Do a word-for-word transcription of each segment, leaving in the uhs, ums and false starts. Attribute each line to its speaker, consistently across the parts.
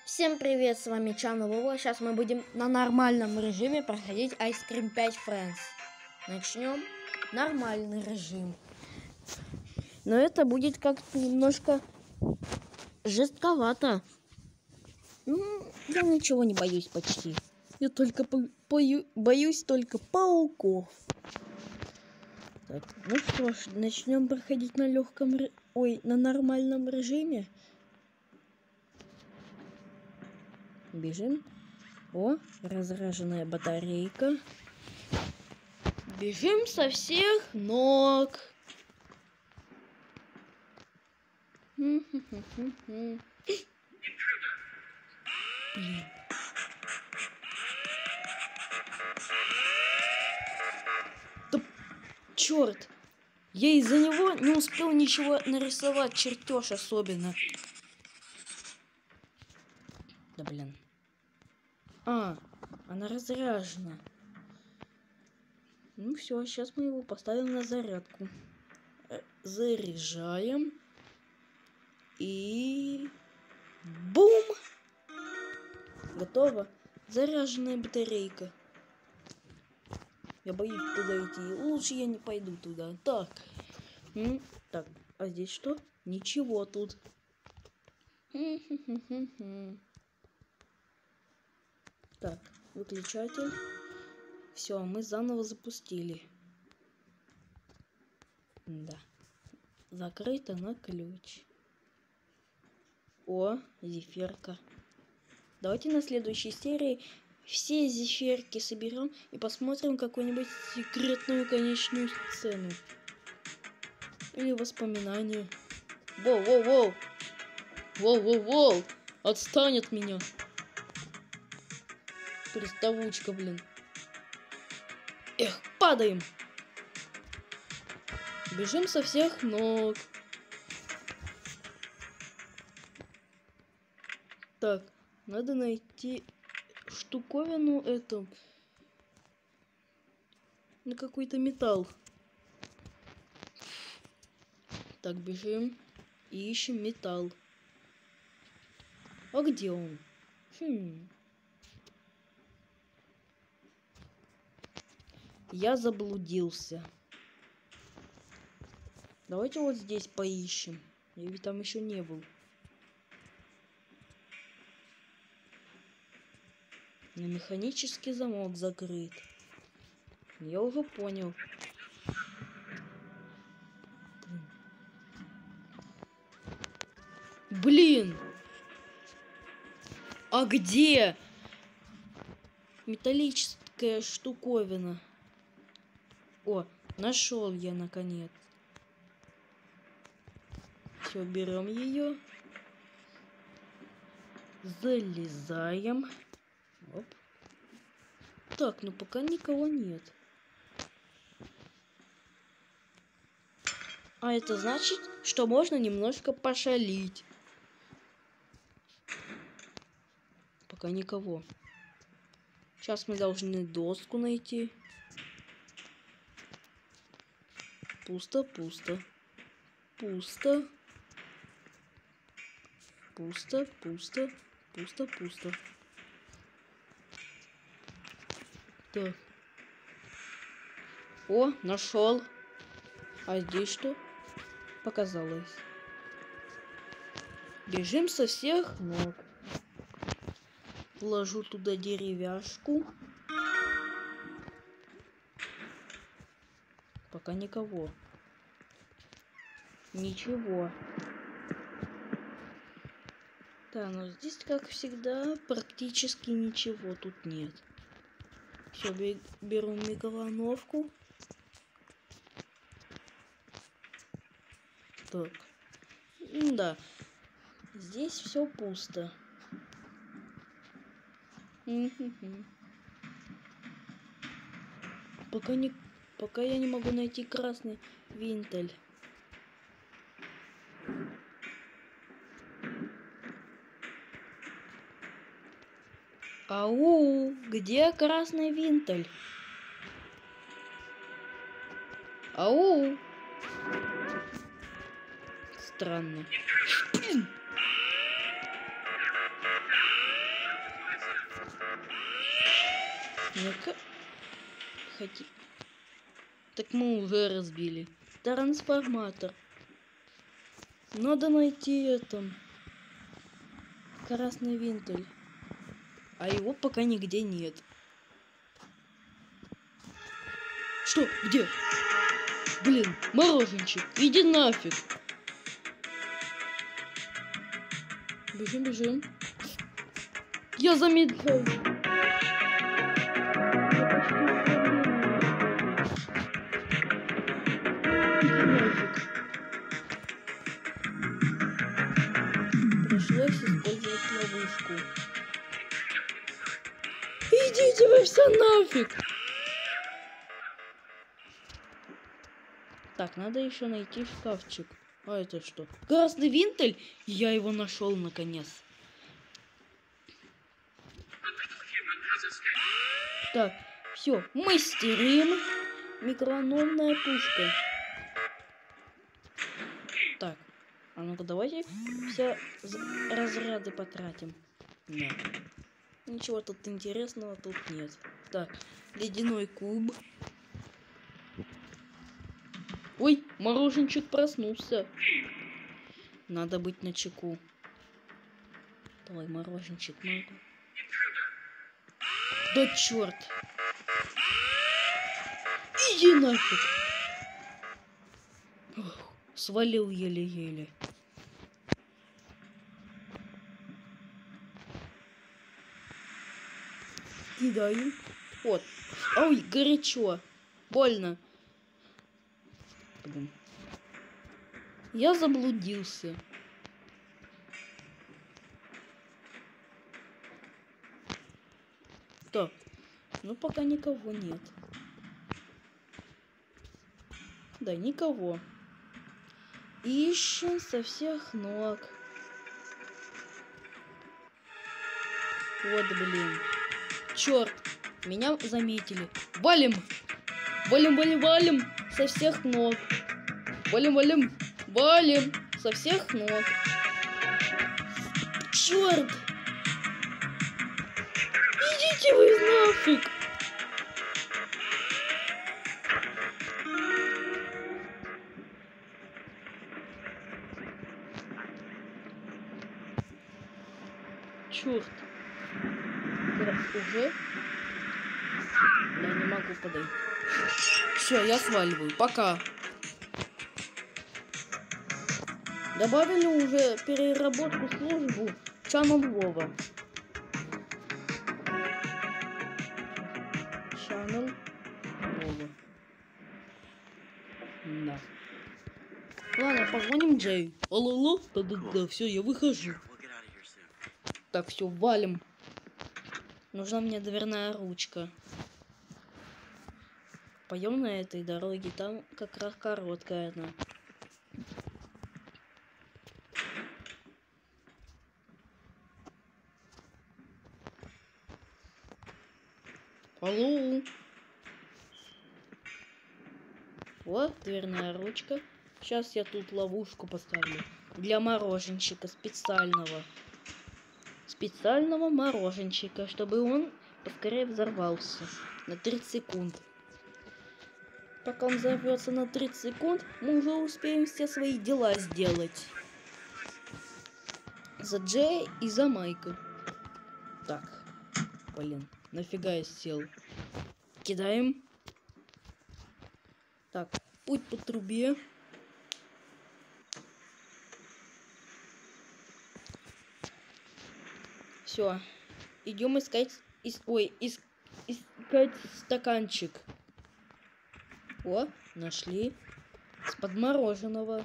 Speaker 1: Всем привет, с вами Чан Вова. Сейчас мы будем на нормальном режиме проходить Ice Cream пять Friends. Начнем нормальный режим. Но это будет как-то немножко жестковато. Ну, я ничего не боюсь почти. Я только по бою боюсь только пауков. Так, ну что ж, начнем проходить на легком, ой, на нормальном режиме. Бежим. О, разряженная батарейка. Бежим со всех ног. Блин. Да черт! Я из-за него не успел ничего нарисовать, чертеж особенно. Да блин. А, она разряжена. Ну все, сейчас мы его поставим на зарядку. Заряжаем. И... Бум! Готово. Заряженная батарейка. Я боюсь туда идти. Лучше я не пойду туда. Так. М так, а здесь что? Ничего тут. Так, выключатель. Все, мы заново запустили. Да. Закрыто на ключ. О, зефирка. Давайте на следующей серии все зефирки соберем и посмотрим какую-нибудь секретную конечную сцену. Или воспоминания. Воу-воу-воу! Воу-воу-воу! Отстань от меня! Приставучка, блин. Эх, падаем! Бежим со всех ног. Так, надо найти штуковину эту. На какой-то металл. Так, бежим и ищем металл. А где он? Хм. Я заблудился. Давайте вот здесь поищем. Я ведь там еще не был. Но механический замок закрыт. Я уже понял. Блин! А где? Металлическая штуковина. О, нашел я наконец. Все, берем ее. Залезаем. Оп. Так, ну пока никого нет. А это значит, что можно немножко пошалить. Пока никого. Сейчас мы должны доску найти. Пусто, пусто. Пусто. Пусто, пусто. Пусто, пусто. Так. О, нашел. А здесь что? Показалось. Бежим со всех ног. Вложу туда деревяшку. Пока никого. Ничего. Да, но здесь, как всегда, практически ничего тут нет. Все, беру микроволновку. Так. Да. Здесь все пусто. Пока не, пока я не могу найти красный винтель. Ау, где красный винтель? Ау. Странно. Ну-ка. Хоти... Так мы уже разбили. Трансформатор. Надо найти это. Красный винтель. А его пока нигде нет. Что? Где? Блин, мороженчик, иди нафиг. Бежим, бежим. Я замедляю. Иди нафиг. Пришлось использовать ловушку. Идите вы все нафиг. Так, надо еще найти шкафчик. А это что? Красный винтель? Я его нашел наконец. Так, все, мастерим. Микроволновная пушка. Так, а ну-ка давайте все разряды потратим. Нет. Ничего тут интересного тут нет. Так, ледяной куб. Ой, мороженчик проснулся. Надо быть начеку. Давай, мороженчик, могу. Да черт! Иди нафиг! Ох, свалил еле-еле. Кидаю. Вот. Ой, горячо. Больно. Блин. Я заблудился. Так. Ну пока никого нет. Да, никого. Ищем со всех ног. Вот, блин. Черт. Меня заметили. Валим. Валим, валим, валим. Со всех ног. Валим, валим. Валим. Со всех ног. Черт. Идите вы нафиг. Черт. Уже? Я не могу подойти. Все, я сваливаю. Пока. Добавили уже переработку службу Channel Вова. Channel Вова. Да. Ладно, позвоним Джей. Алло, да-да-да, все, я выхожу. Так, все, валим. Нужна мне дверная ручка. Пойдем на этой дороге, там как раз короткая она. Алло. Вот дверная ручка. Сейчас я тут ловушку поставлю. Для мороженщика специального. Специального мороженщика, чтобы он поскорее взорвался. На тридцать секунд. Пока он взорвется на тридцать секунд, мы уже успеем все свои дела сделать. За Джея и за Майка. Так. Блин, нафига я сел? Кидаем. Так, путь по трубе. Все. Идем искать... Ис, ой, ис, искать стаканчик. О, нашли. С-под мороженого.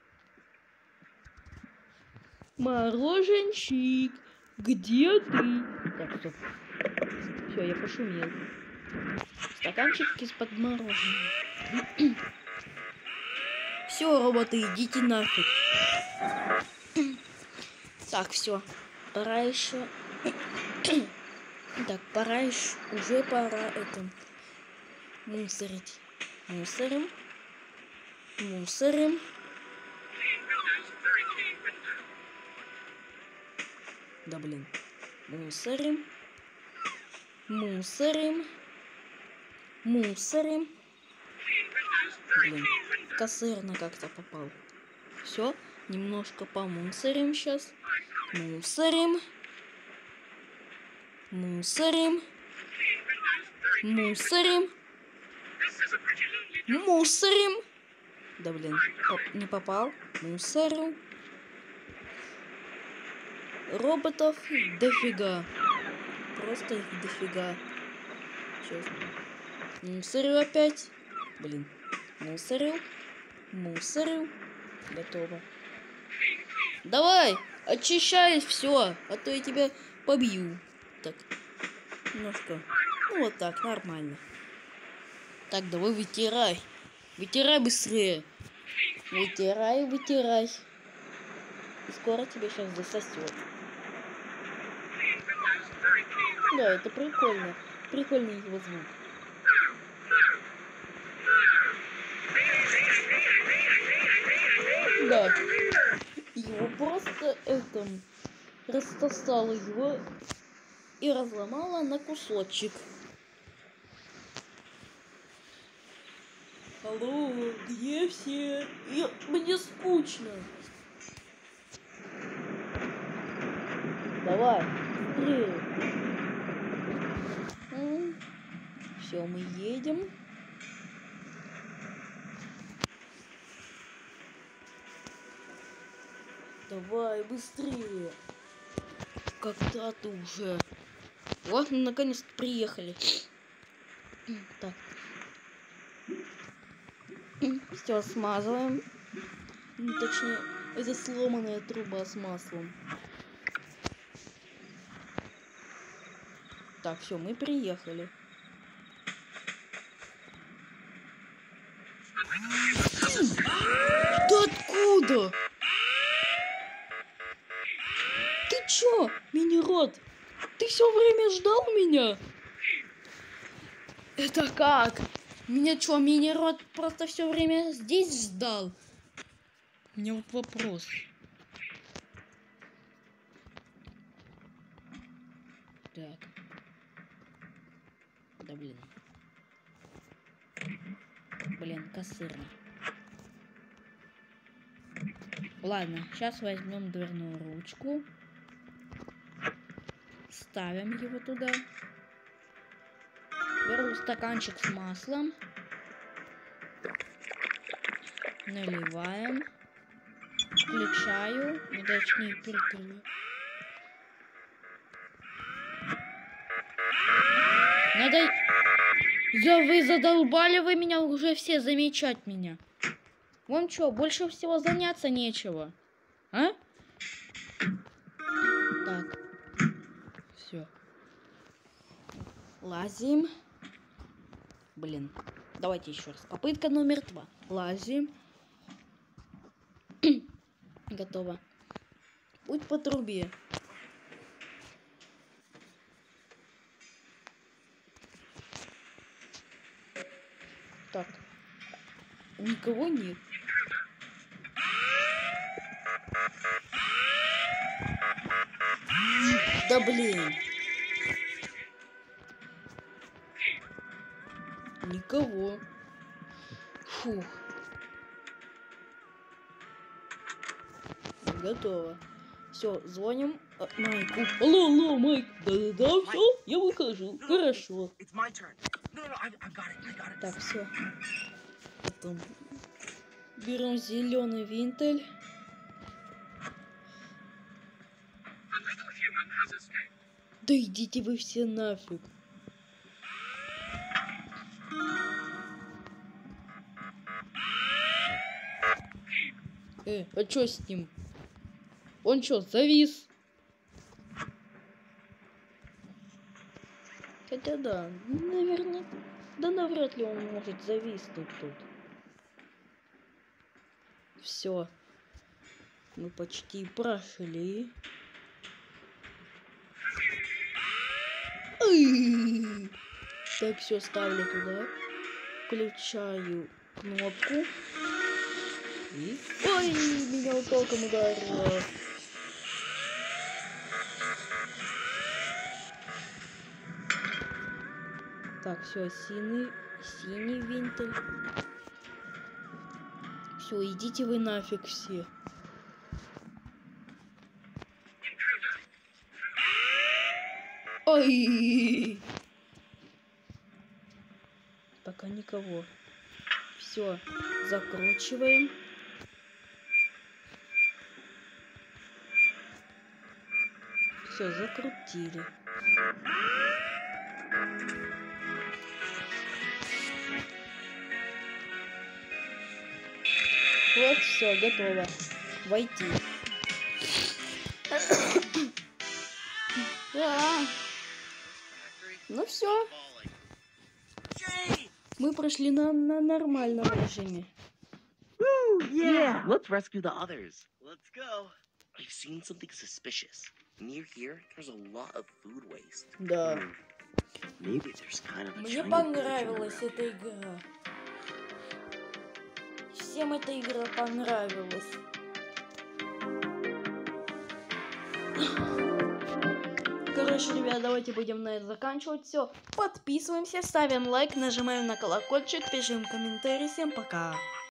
Speaker 1: Мороженщик, где ты? Так, стоп. Все, я пошумел. Стаканчик из-под мороженого. Все, роботы, идите нафиг. Так, все. Пора еще. Так, пора еще. Уже пора это мусорить. Мусорим. Мусорим. Да блин. Мусорим. Мусорим. Мусорим. Блин, косырно как-то попал. Все, немножко помусорим сейчас. Мусорим. Мусорим. Мусорим. Мусорим. Да блин, поп не попал. Мусорю. Роботов дофига. Просто их дофига. Сейчас. Мусорю опять. Блин. Мусорю. Мусорю. Готово. Давай, очищай все, а то я тебя побью. Так. Немножко. Ну вот так, нормально. Так, давай вытирай. Вытирай быстрее. Вытирай, вытирай. И скоро тебе сейчас засосет. Да, это прикольно. Прикольный его звук. Да. Его просто это рассосало его и разломало на кусочек. Алло, где все? Я... Мне скучно. Давай, быстрее. Все, мы едем. Давай, быстрее. Когда ты уже? Вот, наконец-то приехали. Так. Все, смазываем. Ну, точнее, это сломанная труба с маслом. Так, все, мы приехали. Да откуда? Ты чё, мини-рот? Ты все время ждал меня? Это как? Меня чё, мини-рот просто все время здесь ждал? У меня вот вопрос. Так. Да блин. Блин, косырно. Ладно, сейчас возьмем дверную ручку. Ставим его туда. Беру стаканчик с маслом. Наливаем. Включаю. Ну, точнее, прикрываю. Надо... Да вы задолбали вы меня уже все замечать меня. Вам что, больше всего заняться нечего? А? Так. Все. Лазим. Блин. Давайте еще раз. Попытка номер два. Лазим. Готово. Путь по трубе. Так. Никого нет. Да блин. Никого. Фух. Готово. Все, звоним а, Майку. Алло, алло, Майк. Да-да-да, все, я выхожу. Хорошо. Так, все. Потом берем зеленый винтель. Да идите вы все нафиг. Э, а чё с ним? Он чё, завис? Хотя да, наверное, да навряд ли он может зависнуть тут. Все. Мы почти прошли. Так, все, ставлю туда. Включаю кнопку. И... Ой, меня током ударило. Так, все, синий, синий винтель. Все, идите вы нафиг все. Ой! Пока никого. Все, закручиваем. Все, закрутили. Вот, все, готово. Войти. Да. Ну все. Мы прошли на, на нормальном режиме.
Speaker 2: Woo, yeah. Let's rescue the others. Let's go. I've seen something suspicious. Near here, there's a lot of food waste.
Speaker 1: Да.
Speaker 2: Hmm. Maybe there's kind of a
Speaker 1: Мне
Speaker 2: China
Speaker 1: понравилась
Speaker 2: village
Speaker 1: эта игра. Всем эта игра понравилась. Короче, ребят, давайте будем на это заканчивать. Все, подписываемся, ставим лайк, нажимаем на колокольчик, пишем комментарии. Всем пока.